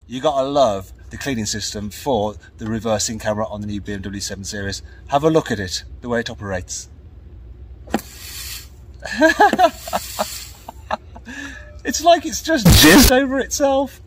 You gotta love the cleaning system for the reversing camera on the new BMW 7 Series. Have a look at it, the way it operates. It's like it's just jizzed over itself.